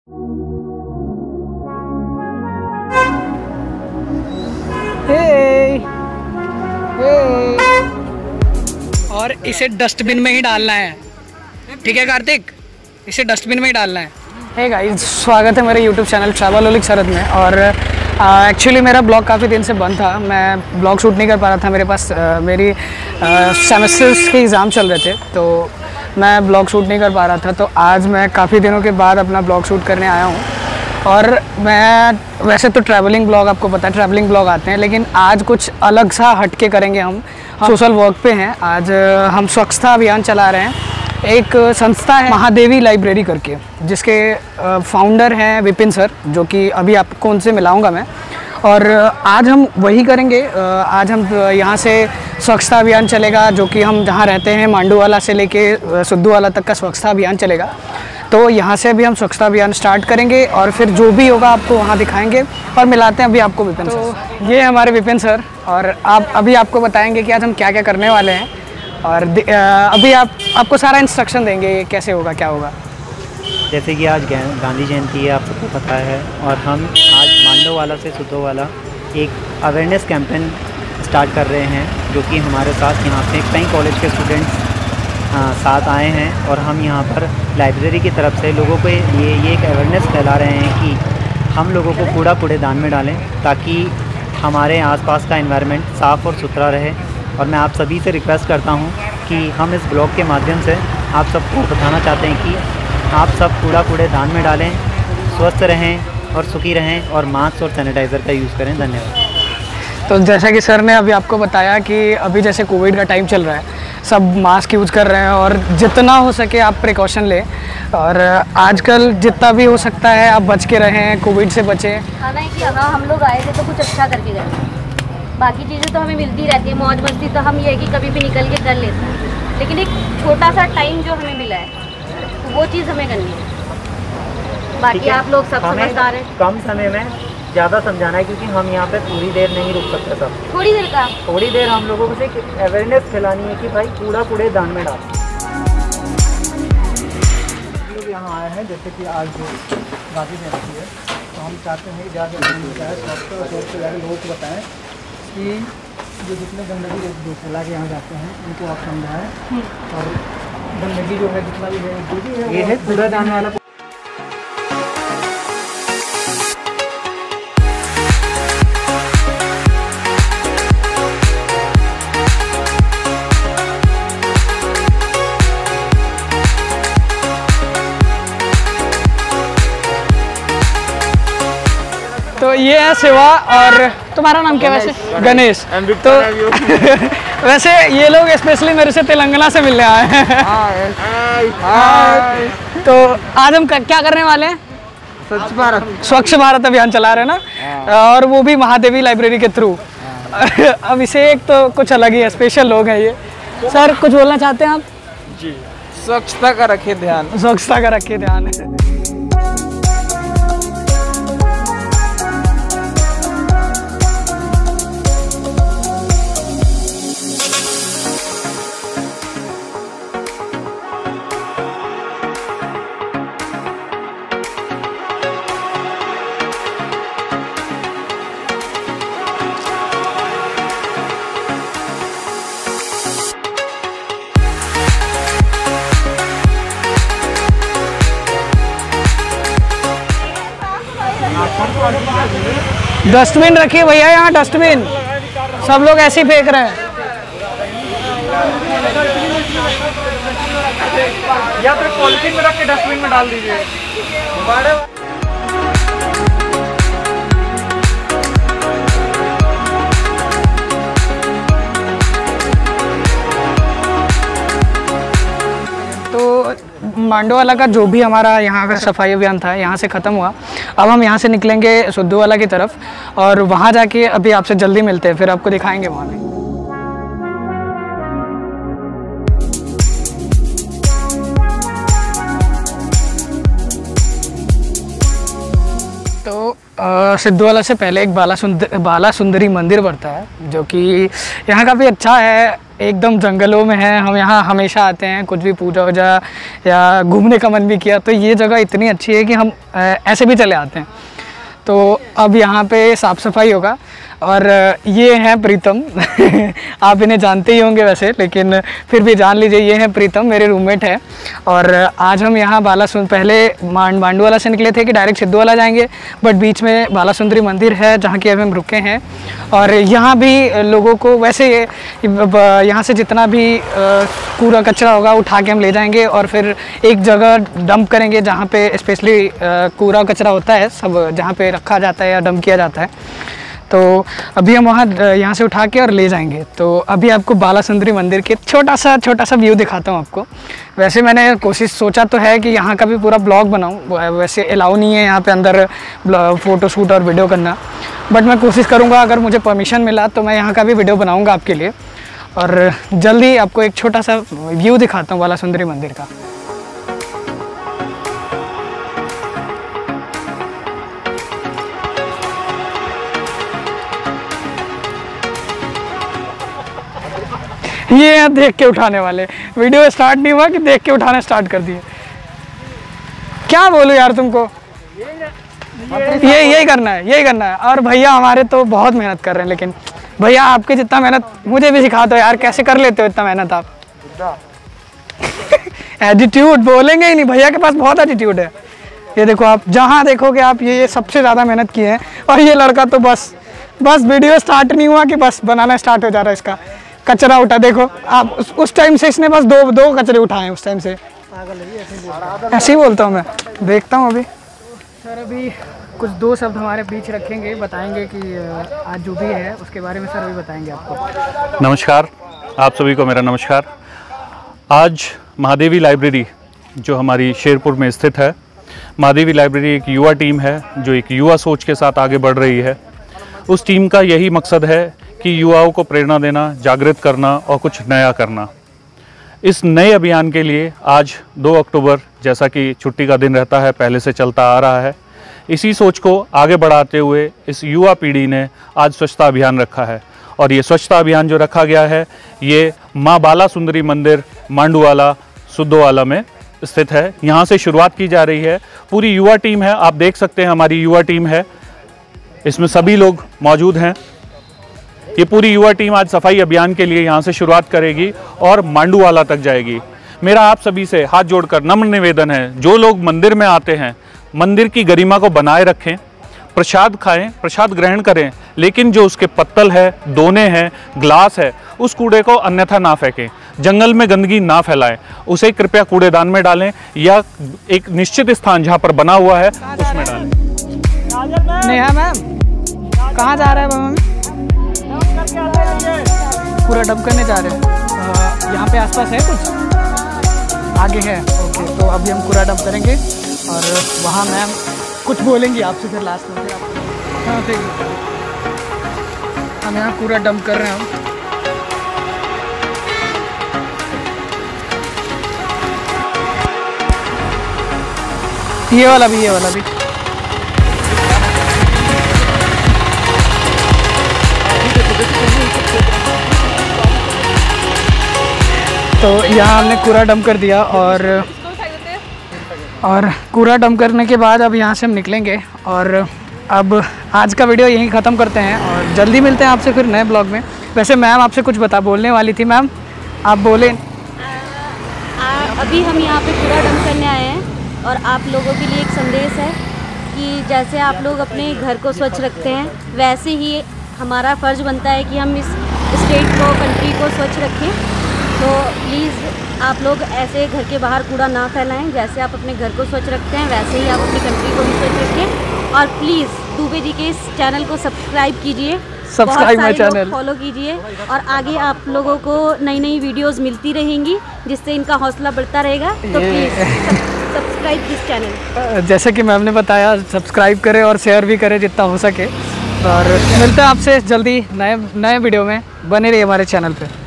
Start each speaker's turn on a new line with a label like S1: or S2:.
S1: और इसे डस्टबिन में ही डालना है, ठीक है कार्तिक, इसे डस्टबिन में ही डालना है। हे गाइस, स्वागत है मेरे यूट्यूब चैनल ट्रैवलोलिक शरद में। और एक्चुअली मेरा ब्लॉग काफ़ी दिन से बंद था, मैं ब्लॉग शूट नहीं कर पा रहा था। मेरे पास मेरी सेमेस्टर्स के एग्ज़ाम चल रहे थे, तो मैं ब्लॉग शूट नहीं कर पा रहा था। तो आज मैं काफ़ी दिनों के बाद अपना ब्लॉग शूट करने आया हूँ। और मैं वैसे तो ट्रैवलिंग ब्लॉग, आपको पता है ट्रैवलिंग ब्लॉग आते हैं, लेकिन आज कुछ अलग सा हटके करेंगे। हम सोशल वर्क पे हैं। आज हम स्वच्छता अभियान चला रहे हैं। एक संस्था है महादेवी लाइब्रेरी करके, जिसके फाउंडर हैं विपिन सर, जो कि अभी आपको उनसे मिलाऊंगा मैं। और आज हम वही करेंगे। आज हम यहाँ से स्वच्छता अभियान चलेगा, जो कि हम जहाँ रहते हैं मांडूवाला से लेके सुद्धूवाला तक का स्वच्छता अभियान चलेगा। तो यहाँ से अभी हम स्वच्छता अभियान स्टार्ट करेंगे और फिर जो भी होगा आपको वहाँ दिखाएंगे और मिलाते हैं अभी आपको विपिन सर। तो ये हमारे विपिन सर, और आप अभी आपको बताएंगे कि आज हम क्या क्या करने वाले हैं। और अभी आपको सारा इंस्ट्रक्शन देंगे कैसे होगा, क्या होगा।
S2: जैसे कि आज गांधी जयंती है, आप सबको पता है, और हम आज मांडूवाला से सुद्धूवाला एक अवेयरनेस कैंपेन स्टार्ट कर रहे हैं, जो कि हमारे साथ यहाँ पे कई कॉलेज के स्टूडेंट्स साथ आए हैं। और हम यहाँ पर लाइब्रेरी की तरफ से लोगों को ये एक अवेयरनेस फैला रहे हैं कि हम लोगों को कूड़ेदान में डालें, ताकि हमारे आसपास का एनवायरनमेंट साफ़ और सुथरा रहे। और मैं आप सभी से रिक्वेस्ट करता हूँ कि हम इस ब्लॉग के माध्यम से आप सबको बताना चाहते हैं कि आप सब कूड़ेदान में डालें, स्वस्थ रहें और सुखी रहें, और मास्क और सैनिटाइज़र का यूज़ करें। धन्यवाद।
S1: तो जैसा कि सर ने अभी आपको बताया कि अभी जैसे कोविड का टाइम चल रहा है, सब मास्क यूज़ कर रहे हैं और जितना हो सके आप प्रिकॉशन लें। और आजकल जितना भी हो सकता है आप बच के रहें, कोविड से बचें।
S3: हालांकि हाँ, हम लोग आए थे तो कुछ अच्छा करके गए। बाकी चीज़ें तो हमें मिलती रहती है, मौज मस्ती तो हम ये है कि कभी भी निकल के कर लेते हैं, लेकिन एक छोटा सा टाइम जो हमें मिला है तो वो चीज़ हमें करनी है। बाकी आप लोग सब समझदार हैं।
S2: कम समय में ज़्यादा समझाना है, क्योंकि हम यहाँ पे पूरी देर नहीं रुक सकते। सब थोड़ी देर हम लोगों को सिर्फ अवेयरनेस फैलानी है कि भाई कूड़ेदान में डाल। लोग यहाँ आए हैं, जैसे कि आज जो गांधी जयंती है, तो हम चाहते हैं कि लोगों को बताएं कि जो जितने गंदगी जो फैला के यहाँ जाते हैं उनको आप समझाएं। और गंदगी जो है जितना भी है, जो भी है, ये है कूड़ेदान वाला।
S1: तो ये है शिवा, और तुम्हारा नाम क्या वैसे? गणेश। तो वैसे ये लोग स्पेशली मेरे से तेलंगाना से मिलने आए हैं। तो आज हम क्या करने वाले हैं? स्वच्छ भारत अभियान चला रहे हैं ना, और वो भी महादेवी लाइब्रेरी के थ्रू। अभिषेक तो कुछ अलग ही है, स्पेशल लोग हैं ये। सर कुछ बोलना चाहते हैं आप?
S4: जी, स्वच्छता का रखे ध्यान।
S1: स्वच्छता का रखे ध्यान। डस्टबिन रखिए भैया, यहाँ डस्टबिन सब लोग ऐसे ही फेंक रहे हैं।
S4: या फिर पॉलिथीन में रख के डस्टबिन में डाल दीजिए।
S1: मांडूवाला का जो भी हमारा यहाँ का सफाई अभियान था यहाँ से ख़त्म हुआ। अब हम यहाँ से निकलेंगे सुद्धूवाला की तरफ, और वहाँ जाके अभी आपसे जल्दी मिलते हैं, फिर आपको दिखाएंगे वहाँ पे। तो सिद्धूवाला से पहले एक बाला सुंदरी मंदिर पड़ता है, जो कि यहाँ काफ़ी अच्छा है। एकदम जंगलों में है। हम यहाँ हमेशा आते हैं, कुछ भी पूजा वूजा या घूमने का मन भी किया तो ये जगह इतनी अच्छी है कि हम ऐसे भी चले आते हैं। तो अब यहाँ पे साफ़ सफाई होगा। और ये हैं प्रीतम आप इन्हें जानते ही होंगे वैसे, लेकिन फिर भी जान लीजिए, ये हैं प्रीतम, मेरे रूममेट है। और आज हम यहाँ बालासुंदरी, पहले मांडूवाला से निकले थे कि डायरेक्ट सिद्धूवाला जाएंगे, बट बीच में बालासुंदरी मंदिर है जहाँ की अभी हम रुके हैं। और यहाँ भी लोगों को वैसे यहाँ से जितना भी कूड़ा कचरा होगा उठा के हम ले जाएंगे और फिर एक जगह डंप करेंगे जहाँ पे स्पेशली कूड़ा कचरा होता है सब, जहाँ पे रखा जाता है या डंप किया जाता है। तो अभी हम वहाँ यहाँ से उठा के और ले जाएंगे। तो अभी आपको बालासुंदरी मंदिर के छोटा सा व्यू दिखाता हूँ आपको। वैसे मैंने कोशिश सोचा तो है कि यहाँ का भी पूरा ब्लॉग बनाऊँ, वैसे अलाउ नहीं है यहाँ पे अंदर फ़ोटो शूट और वीडियो करना, बट मैं कोशिश करूँगा, अगर मुझे परमिशन मिला तो मैं यहाँ का भी वीडियो बनाऊँगा आपके लिए। और जल्दी आपको एक छोटा सा व्यू दिखाता हूँ बालासुंदरी मंदिर का। ये देख के उठाने वाले, वीडियो स्टार्ट नहीं हुआ कि देख के उठाना स्टार्ट कर दिए। क्या बोलूं यार तुमको, यही करना है। और भैया हमारे तो बहुत मेहनत कर रहे हैं, लेकिन भैया आपके जितना मेहनत मुझे भी सिखा दो यार, कैसे कर लेते हो इतना मेहनत आप। एटीट्यूड बोलेंगे ही नहीं, भैया के पास बहुत एटीट्यूड है। ये देखो, आप जहाँ देखोगे आप ये सबसे ज़्यादा मेहनत की है। और ये लड़का तो बस वीडियो स्टार्ट नहीं हुआ कि बस बनाना स्टार्ट हो जा रहा है इसका। कचरा उठा, देखो आप उस टाइम से इसने बस दो कचरे उठाए हैं उस टाइम से। ऐसे ही बोलता हूँ मैं, देखता हूँ अभी। सर अभी कुछ दो शब्द हमारे बीच रखेंगे, बताएंगे कि आज जो भी है उसके बारे में सर अभी बताएंगे आपको।
S5: नमस्कार, आप सभी को मेरा नमस्कार। आज महादेवी लाइब्रेरी जो हमारी शेरपुर में स्थित है, महादेवी लाइब्रेरी एक युवा टीम है जो एक युवा सोच के साथ आगे बढ़ रही है। उस टीम का यही मकसद है कि युवाओं को प्रेरणा देना, जागृत करना और कुछ नया करना। इस नए अभियान के लिए आज 2 अक्टूबर, जैसा कि छुट्टी का दिन रहता है, पहले से चलता आ रहा है, इसी सोच को आगे बढ़ाते हुए इस युवा पीढ़ी ने आज स्वच्छता अभियान रखा है। और ये स्वच्छता अभियान जो रखा गया है ये माँ बालासुंदरी मंदिर मांडूवाला सिद्धूवाला में स्थित है। यहाँ से शुरुआत की जा रही है। पूरी युवा टीम है, आप देख सकते हैं हमारी युवा टीम है, इसमें सभी लोग मौजूद हैं। ये पूरी युवा टीम आज सफाई अभियान के लिए यहाँ से शुरुआत करेगी और मांडूवाला तक जाएगी। मेरा आप सभी से हाथ जोड़कर नम्र निवेदन है, जो लोग मंदिर में आते हैं मंदिर की गरिमा को बनाए रखें, प्रसाद खाएं, प्रसाद ग्रहण करें, लेकिन जो उसके पत्तल है, दोने हैं, ग्लास है, उस कूड़े को अन्यथा ना फेंकें। जंगल में गंदगी ना फैलाएं, उसे कृपया कूड़ेदान में डालें या एक निश्चित स्थान जहाँ पर बना हुआ है उसमें डालें।
S1: नेहा मैम कहाँ जा रहा है मैम? पूरा डंप करने जा रहे हैं। यहाँ पे आसपास है कुछ आगे है? ओके, तो अभी हम पूरा डंप करेंगे और वहाँ मैम कुछ बोलेंगी आपसे फिर लास्ट में। हाँ ठीक है, हम यहाँ पूरा डंप कर रहे हैं। हम ये वाला भी तो यहाँ हमने कूड़ा डंप कर दिया और कूड़ा डंप करने के बाद अब यहाँ से हम निकलेंगे। और अब आज का वीडियो यहीं ख़त्म करते हैं और जल्दी मिलते हैं आपसे फिर नए ब्लॉग में। वैसे मैम आपसे कुछ बोलने वाली थी, मैम आप बोले।
S3: अभी हम यहाँ पे कूड़ा डंप करने आए हैं और आप लोगों के लिए एक संदेश है कि जैसे आप लोग अपने घर को स्वच्छ रखते हैं, वैसे ही हमारा फ़र्ज़ बनता है कि हम इस स्टेट को, कंट्री को स्वच्छ रखें। तो प्लीज़ आप लोग ऐसे घर के बाहर कूड़ा ना फैलाएं। जैसे आप अपने घर को स्वच्छ रखते हैं वैसे ही आप अपनी कंट्री को भी स्वच्छ रखें। और प्लीज़ दुबे जी के इस चैनल को सब्सक्राइब कीजिए,
S1: सब्सक्राइब माय चैनल
S3: फॉलो कीजिए और आगे आप लोगों को नई नई वीडियोस मिलती रहेंगी जिससे इनका हौसला बढ़ता रहेगा। तो प्लीज़ सब्सक्राइब दिस चैनल।
S1: जैसे कि मैम ने बताया, सब्सक्राइब करें और शेयर भी करें जितना हो सके। और मिलते हैं आपसे जल्दी नए वीडियो में, बने रहिए हमारे चैनल पे।